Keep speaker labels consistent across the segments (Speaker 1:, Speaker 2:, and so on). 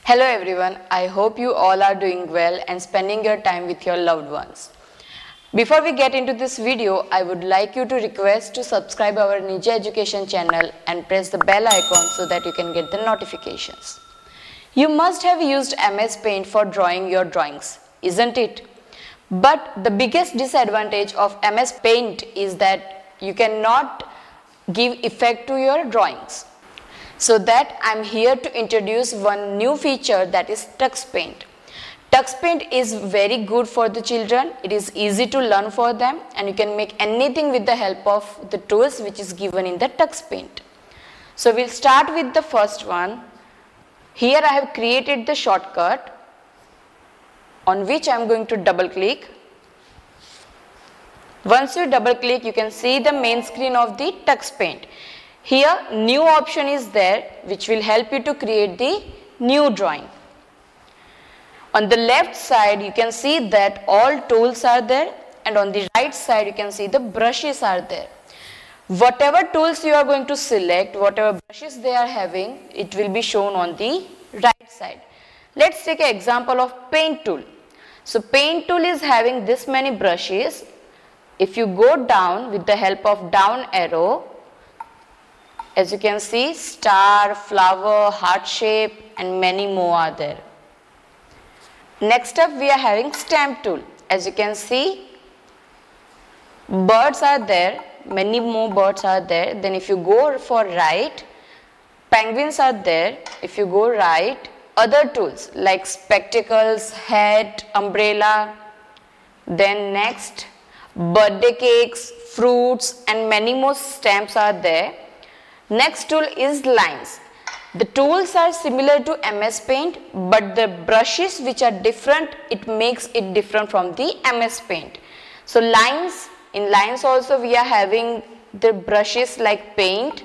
Speaker 1: Hello everyone, I hope you all are doing well and spending your time with your loved ones. Before we get into this video, I would like you to request to subscribe our Nija Education channel and press the bell icon so that you can get the notifications. You must have used MS Paint for drawing your drawings, isn't it? But the biggest disadvantage of MS Paint is that you cannot give effect to your drawings. So that I am here to introduce one new feature, that is Tux Paint. Tux Paint is very good for the children. It is easy to learn for them and you can make anything with the help of the tools which is given in the Tux Paint. So we'll start with the first one. Here I have created the shortcut on which I am going to double click. Once you double click, you can see the main screen of the Tux Paint. Here new option is there which will help you to create the new drawing. On the left side you can see that all tools are there and on the right side you can see the brushes are there. Whatever tools you are going to select, whatever brushes they are having, it will be shown on the right side. Let's take an example of paint tool. So paint tool is having this many brushes. If you go down with the help of down arrow, as you can see, star, flower, heart shape and many more are there. Next up we are having stamp tool. As you can see, birds are there, many more birds are there. Then if you go for right, penguins are there. If you go right, other tools like spectacles, hat, umbrella. Then next, birthday cakes, fruits and many more stamps are there. Next tool is lines. The tools are similar to MS Paint, but the brushes which are different, it makes it different from the MS Paint. So lines, in lines also we are having the brushes like paint.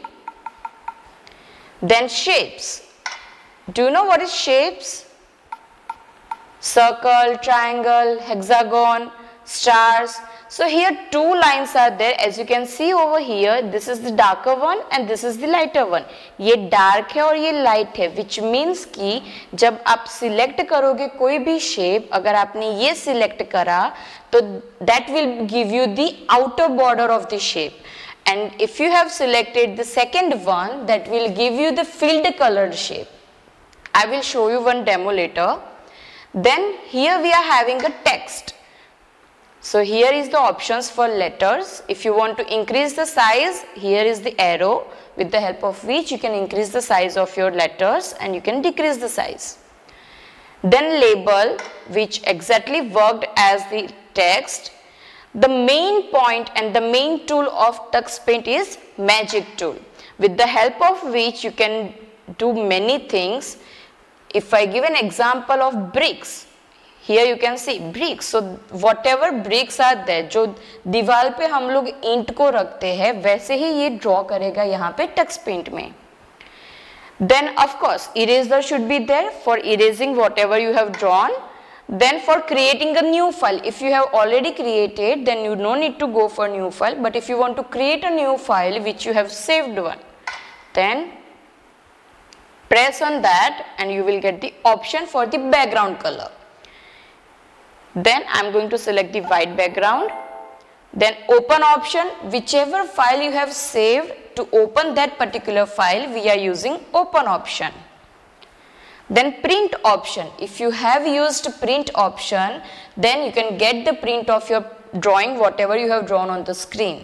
Speaker 1: Then shapes. Do you know what is shapes? Circle, triangle, hexagon, stars. So here two lines are there. As you can see over here, this is the darker one and this is the lighter one. ये dark है और ये light है, which means कि जब आप select करोगे कोई भी shape, अगर आपने ये select करा तो that will give you the outer border of the shape. And if you have selected the second one, that will give you the filled colored shape. I will show you one demo later. Then here we are having a text. So here is the options for letters. If you want to increase the size, here is the arrow with the help of which you can increase the size of your letters and you can decrease the size. Then label, which exactly worked as the text. The main point and the main tool of Tux Paint is magic tool, with the help of which you can do many things. If I give an example of bricks, here you can see bricks. So whatever bricks are there, जो दीवार पे हम लोग ईंट को रखते हैं, वैसे ही ये draw करेगा यहाँ पे Tux Paint में. Then of course eraser should be there for erasing whatever you have drawn. Then for creating a new file, if you have already created, then you no need to go for new file. But if you want to create a new file which you have saved one, then press on that and you will get the option for the background color. Then I am going to select the white background. Then open option, whichever file you have saved, to open that particular file we are using open option. Then print option. If you have used print option, then you can get the print of your drawing whatever you have drawn on the screen.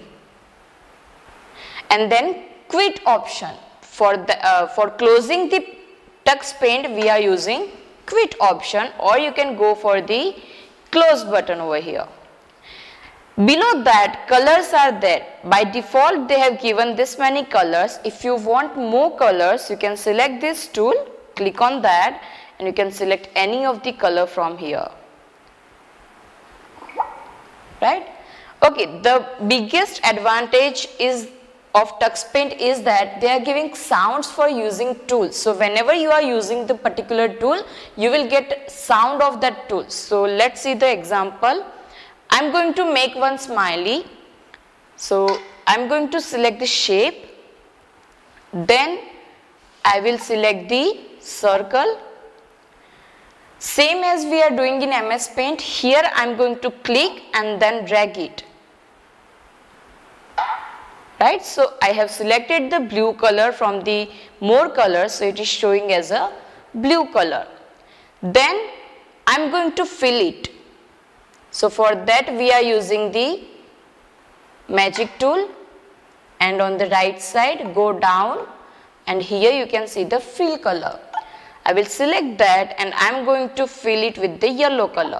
Speaker 1: And then quit option. For closing the Tux Paint we are using quit option, or you can go for the close button over here. Below that, colors are there. By default they have given this many colors. If you want more colors, you can select this tool, click on that and you can select any of the color from here. Right? Okay, the biggest advantage of Tux Paint is that they are giving sounds for using tools. So whenever you are using the particular tool, you will get sound of that tool. So let's see the example. I am going to make one smiley. So I am going to select the shape. Then I will select the circle Same as we are doing in MS Paint, here I am going to click and then drag it. Right, so I have selected the blue color from the more colors, so it is showing as a blue color. Then I am going to fill it. So for that we are using the magic tool, and on the right side go down, and here you can see the fill color. I will select that and I am going to fill it with the yellow color.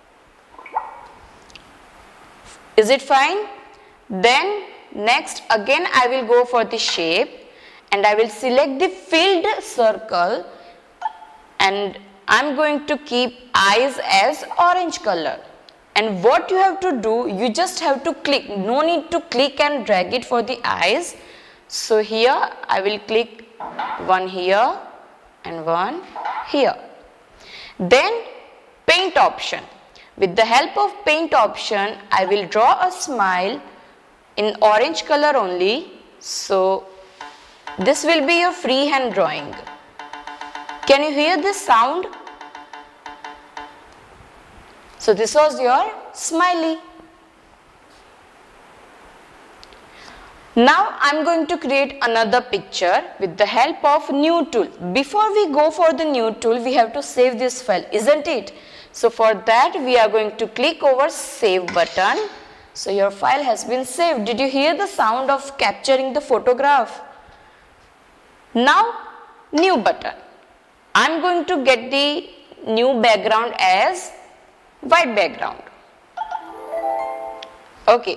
Speaker 1: Is it fine? Then next again I will go for the shape and I will select the filled circle, and I am going to keep eyes as orange color. And what you have to do, you just have to click, no need to click and drag it for the eyes. So here I will click one here and one here. Then paint option. With the help of paint option, I will draw a smile in orange color only. So this will be your freehand drawing. Can you hear this sound? So this was your smiley. Now I am going to create another picture with the help of new tool. Before we go for the new tool, we have to save this file, isn't it? So for that we are going to click over save button. So your file has been saved. Did you hear the sound of capturing the photograph? Now new button. I am going to get the new background as white background. Okay.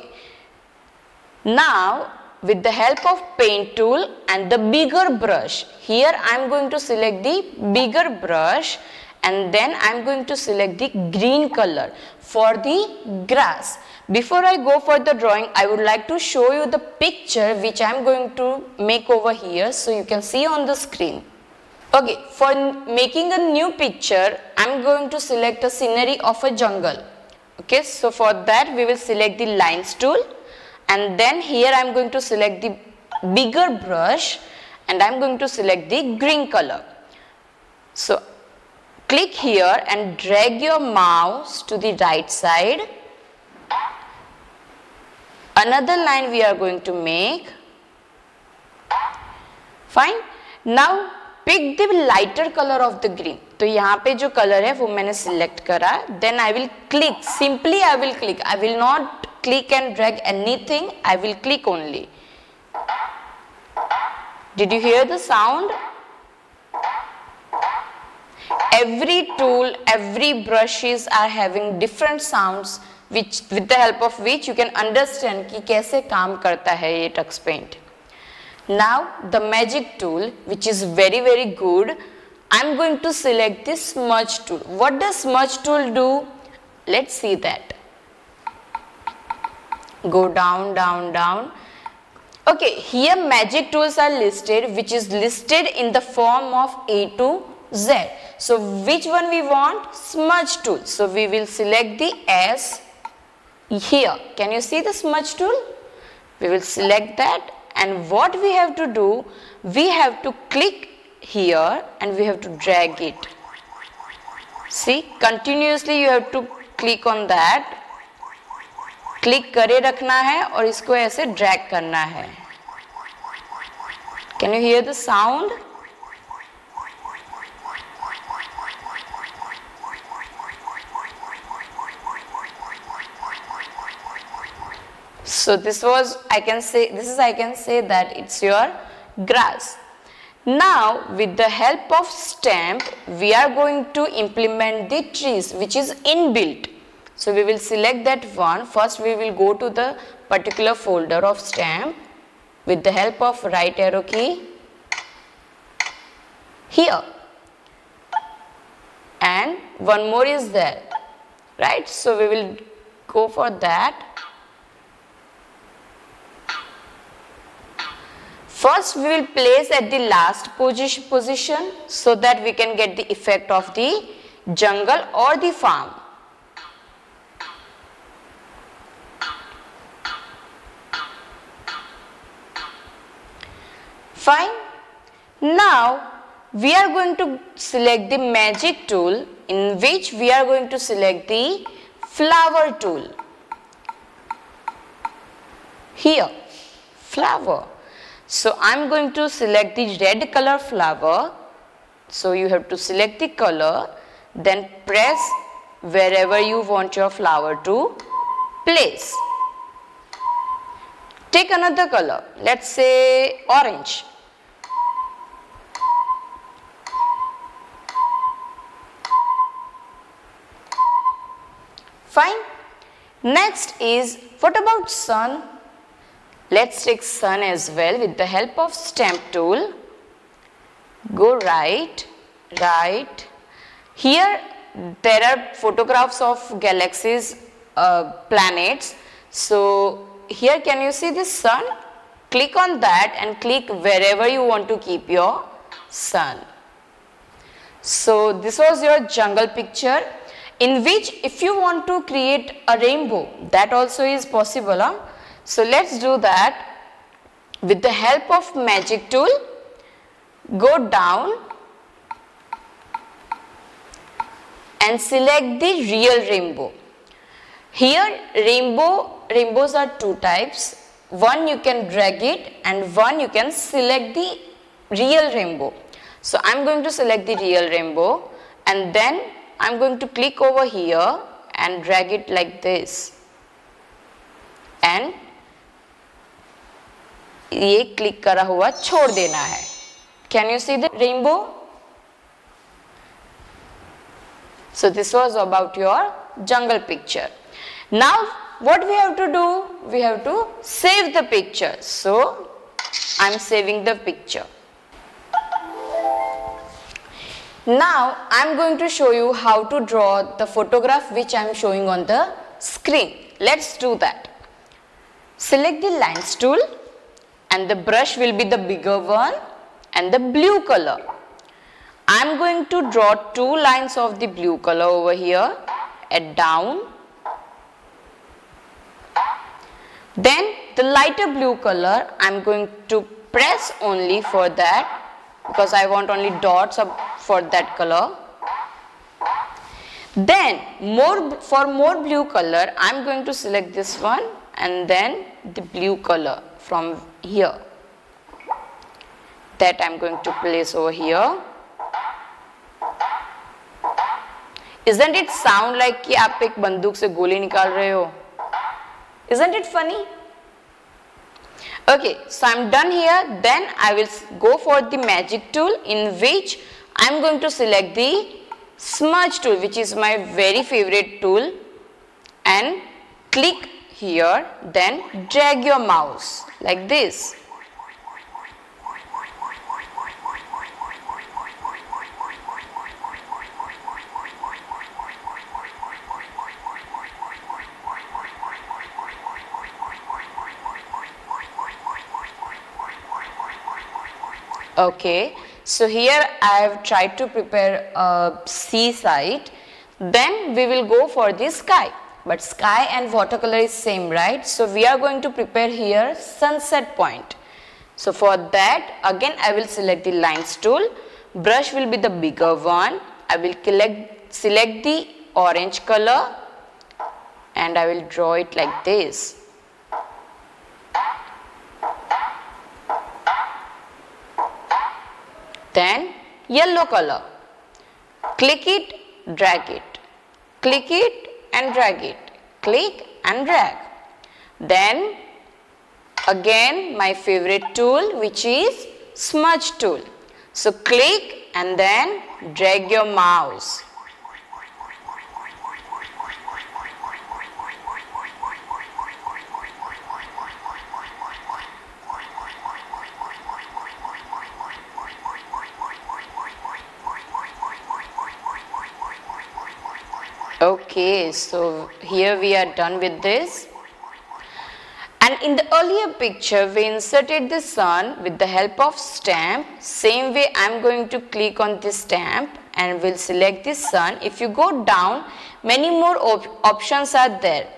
Speaker 1: Now with the help of paint tool and the bigger brush, here I am going to select the bigger brush, and then I am going to select the green color for the grass. Before I go for the drawing, I would like to show you the picture which I am going to make over here, so you can see on the screen. Okay, for making a new picture, I am going to select a scenery of a jungle. Okay, so for that we will select the lines tool, and then here I am going to select the bigger brush and I am going to select the green color. So click here and drag your mouse to the right side. Another line we are going to make. Fine. Now pick the lighter color of the green. तो यहाँ पे जो color है वो मैंने select करा. Then I will click. Simply I will click. I will not click and drag anything. I will click only. Did you hear the sound? Every tool, every brushes are having different sounds, which with the help of which you can understand कि कैसे काम करता है ये Tux Paint. Now the magic tool, which is very good, I am going to select this smudge tool. What does smudge tool do? Let's see that. Go down, down, down. Okay, here magic tools are listed, which is listed in the form of A to Z. So which one we want? Smudge tool. So we will select the S here. Can you see the smudge tool? We will select that, and what we have to do, we have to click here and we have to drag it. See, continuously you have to click on that. Click करे रखना है और इसको ऐसे drag करना है. Can you hear the sound? So this was, I can say that it's your grass. Now with the help of stamp, we are going to implement the trees, which is inbuilt. So we will select that one. First we will go to the particular folder of stamp with the help of right arrow key here, and one more is there, right? So we will go for that. First we will place at the last position so that we can get the effect of the jungle or the farm. Fine. Now we are going to select the magic tool, in which we are going to select the flower tool. Here, flower. So I am going to select the red color flower. So you have to select the color, then press wherever you want your flower to place. Take another color, let's say orange. Fine. Next is, what about sun? Let's take sun as well with the help of stamp tool. Go right, right. Here there are photographs of galaxies, planets. So here can you see the sun? Click on that and click wherever you want to keep your sun. So this was your jungle picture, in which if you want to create a rainbow, that also is possible. So let's do that. With the help of magic tool, go down and select the real rainbow. Here rainbows are two types. One you can drag it and one you can select the real rainbow. So I am going to select the real rainbow and then I am going to click over here and drag it like this, and ये click करा हुआ छोड़ देना है. Can you see the rainbow? So this was about your jungle picture. Now what we have to do? We have to save the picture. So I am saving the picture. Now I am going to show you how to draw the photograph which I am showing on the screen. Let's do that. Select the lines tool and the brush will be the bigger one and the blue color. I am going to draw two lines of the blue color over here at down. Then the lighter blue color I am going to press only for that, because I want only dots for that color. Then for more blue color I am going to select this one and then the blue color from here, that I am going to place over here. Isn't it sound like कि आप एक बंदूक से गोली निकाल रहे हो? Isn't it funny? Okay, so I am done here. Then I will go for the magic tool, in which I am going to select the smudge tool, which is my very favorite tool, and click here, then drag your mouse like this. Okay, so here I have tried to prepare a seaside. Then we will go for the sky. But sky and watercolor is same, right? So we are going to prepare here sunset point. So for that, again I will select the lines tool. Brush will be the bigger one. I will select the orange color and I will draw it like this. Then yellow color, click it, drag it, click it and drag it, click and drag. Then again my favorite tool, which is smudge tool. So click and then drag your mouse. Okay, so here we are done with this. And in the earlier picture we inserted the sun with the help of stamp. Same way I am going to click on this stamp and will select the sun. If you go down, many more options are there,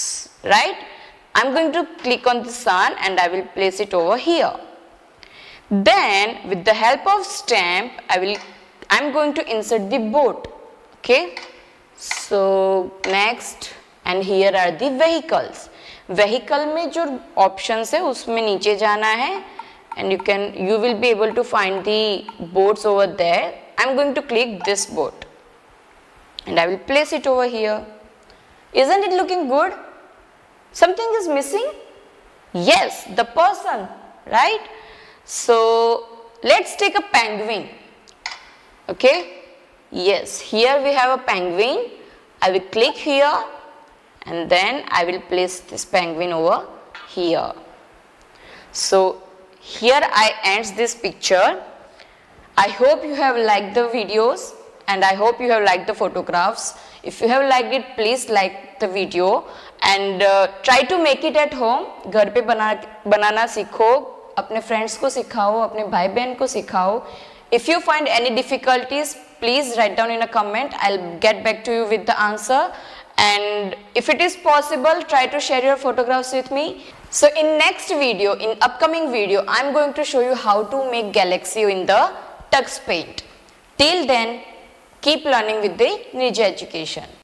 Speaker 1: right? I am going to click on the sun and I will place it over here. Then with the help of stamp, I'm going to insert the boat. Okay, so next, and here are the vehicles. Vehicle में जो options है उसमें नीचे जाना है, and you will be able to find the boats over there. I'm going to click this boat and I will place it over here. Isn't it looking good? Something is missing? Yes, the person, right? So let's take a penguin. Okay, yes, here we have a penguin. I will click here and then I will place this penguin over here. So here I end this picture. I hope you have liked the videos and I hope you have liked the photographs. If you have liked it, please like the video and try to make it at home. घर पे बनाना सीखो, अपने friends को सिखाओ, अपने भाई बहन को सिखाओ. If you find any difficulties, please write down in a comment. I'll get back to you with the answer. And if it is possible, try to share your photographs with me. So in next video, in upcoming video, I'm going to show you how to make galaxy in the Tux Paint. Till then, keep learning with the Nija Education.